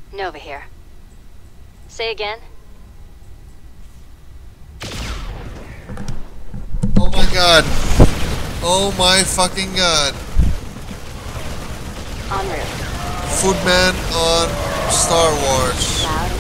Nova here. Say again? Oh my god. Oh my fucking god. En route. Footman on Star Wars. Loud.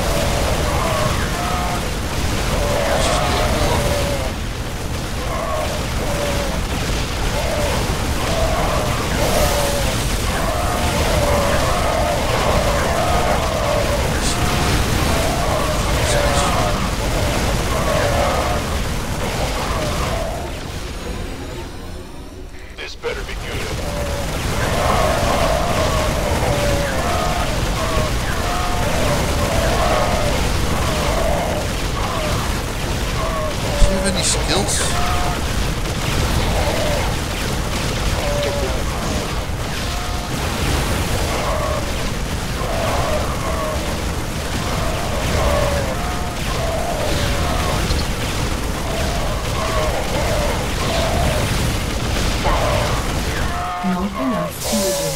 This better be good. Do you have any skills? Not enough energy.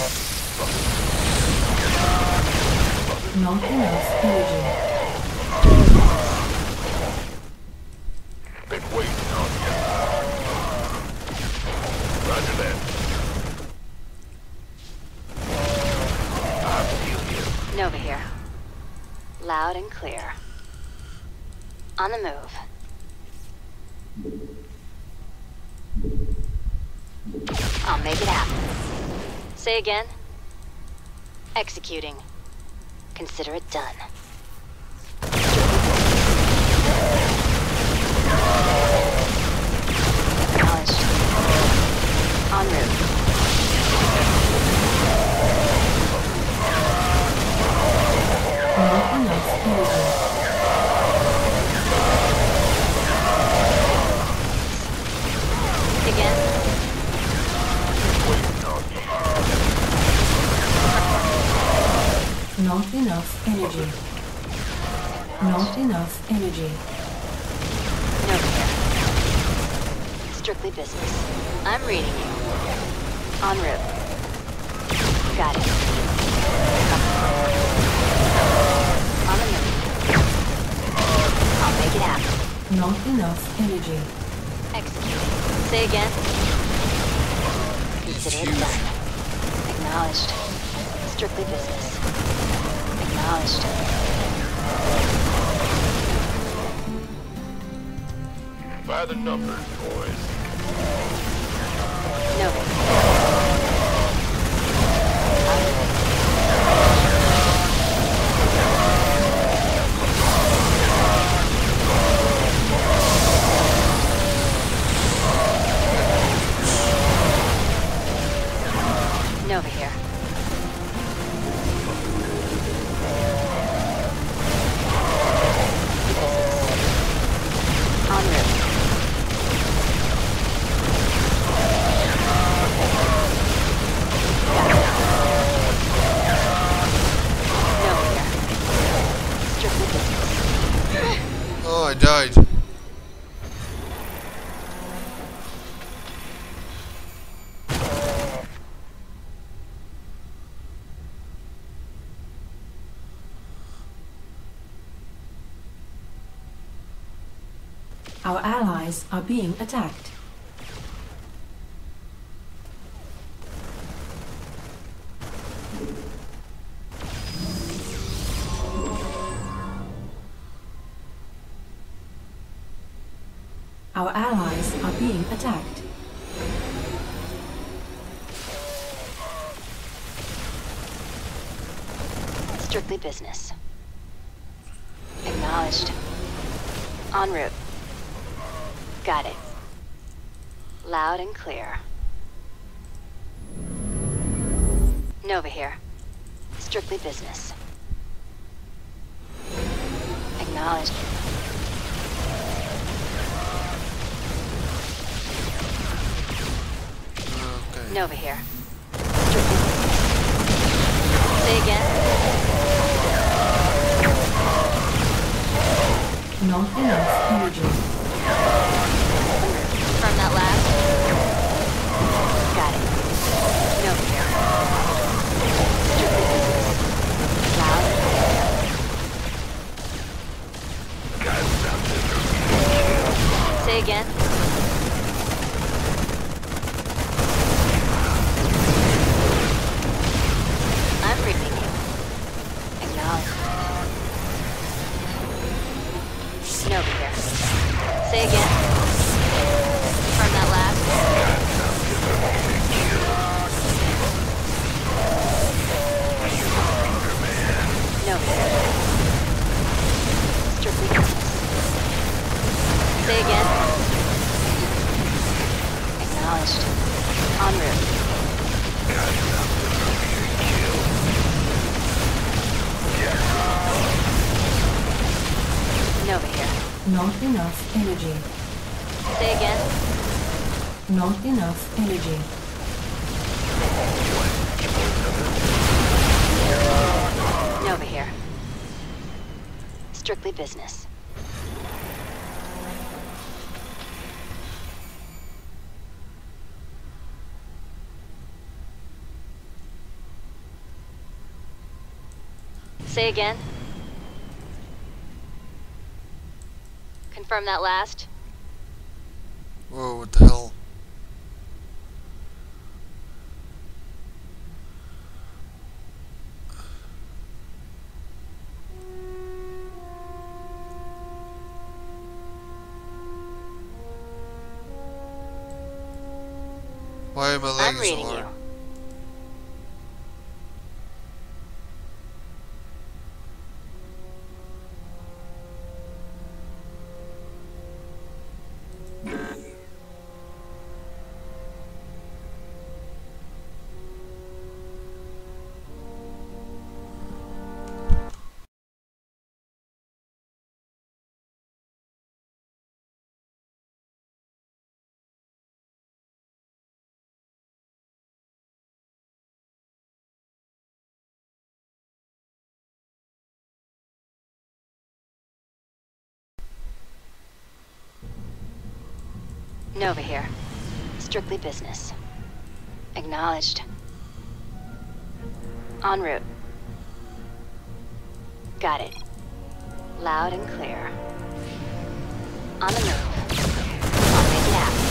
Not enough energy. Been waiting on you. Roger that. I feel you. Nova here. Loud and clear. On the move. I'll make it happen. Say again? Executing. Consider it done. Acknowledged. En route. Not enough energy. Again? Waiting on you. Not enough energy. Not enough energy. Nova here. Strictly business. I'm reading you. En route. Got it. On the move. I'll make it happen. Not enough energy. Execute. Say again? Consider it done. Acknowledged. Strictly business. Acknowledged. By the numbers, boys. Nova. Nova here. En route. Got it. Nova here. Strictly business. Oh, I died. Our allies are being attacked. Our allies are being attacked. Strictly business. Acknowledged. En route. Got it. Loud and clear. Nova here. Strictly business. Acknowledged. Okay. Nova here. Strictly business. Say again? Not enough energy. From that last? Got it. Nova here. Strictly business. Loud Not enough energy. Say again. Not enough energy. Nova here. Strictly business. Say again. Confirm that last. Whoa, what the hell? Why am I I'm lagging so reading hard? you. Nova here. Strictly business. Acknowledged. En route. Got it. Loud and clear. On the move. I'll make it happen.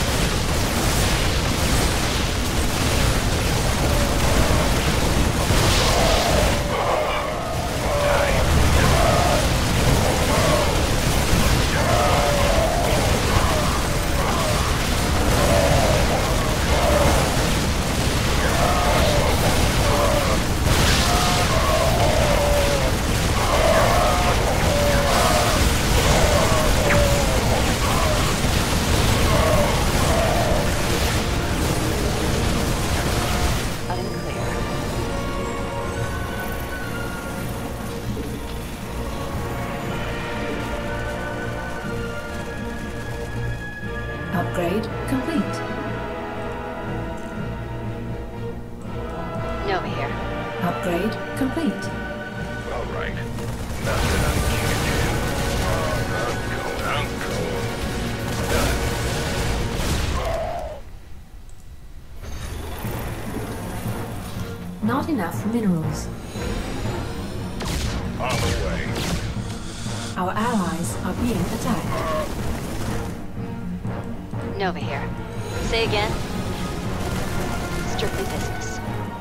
Loud and clear. Upgrade complete. Nova here. Upgrade complete. All right. Nothing I can't do. I'm going. Done. Not enough minerals. On the way. Our allies are being attacked. Nova here. Say again. Strictly business.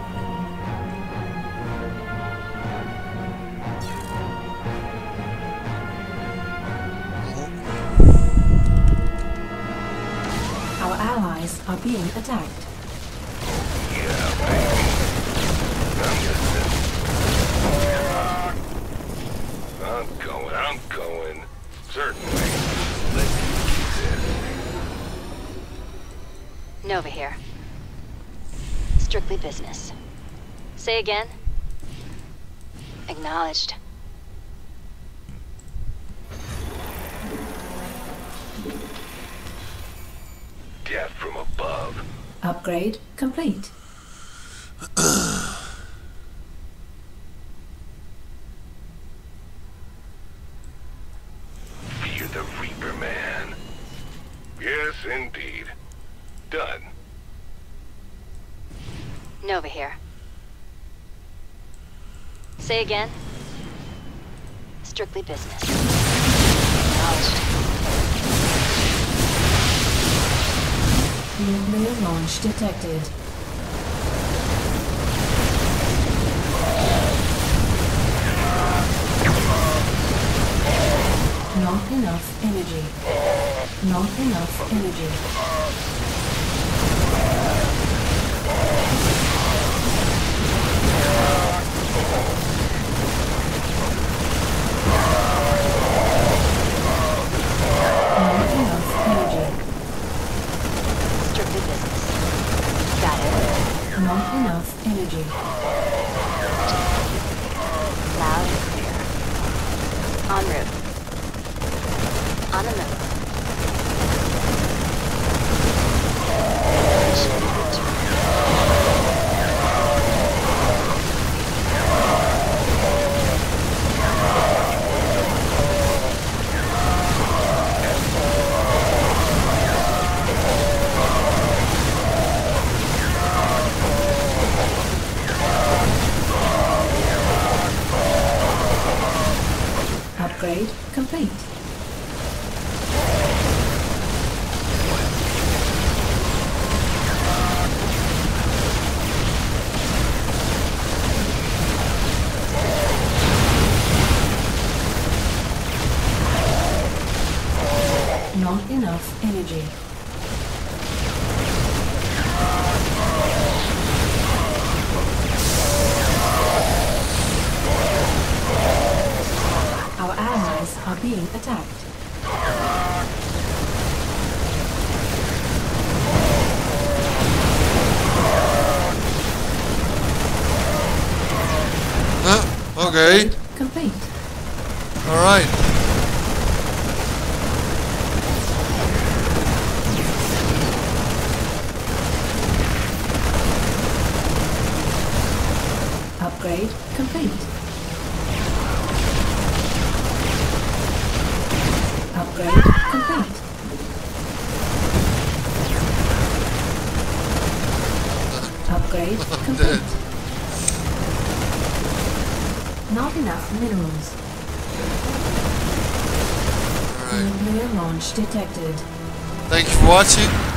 Our allies are being attacked. Yeah, baby. I'm going. Certainly. Let's do this. Nova here. Strictly business. Say again. Acknowledged. Death from above. Upgrade complete. Fear the Reaper, man. Yes, indeed. Done. Nova here. Say again. Strictly business. Acknowledged. Nuclear launch detected. Not enough energy. Not enough energy. Not enough energy. Strictly business. Got it. Not enough energy. Loud and clear. En route. On the move. Initiating return. Upgrade complete. Not enough energy. Our allies are being attacked. Okay. Upgrade complete. Alright. Upgrade complete. Upgrade complete. Upgrade complete. Dead. Not enough minerals. Alright. Nuclear launch detected. Thank you for watching.